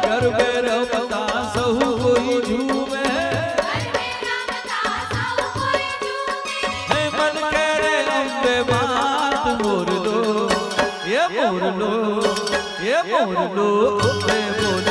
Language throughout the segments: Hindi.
गरबे रमता सहु कोई झूमे है मन करे अम्बे बात मोर लो ये मोर लो ये मोर लो अम्बे बोले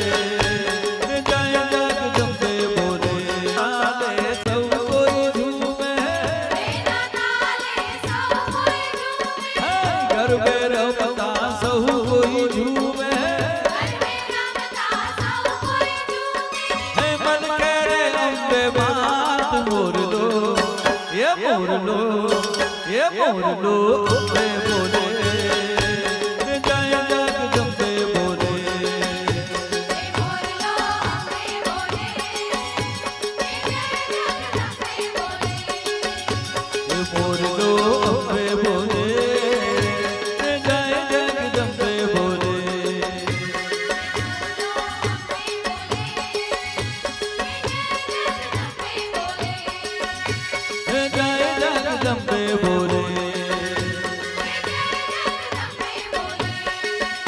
मोर लो ये मोर लो अम्बे बोले जय जगदम्बे बोले मोर लो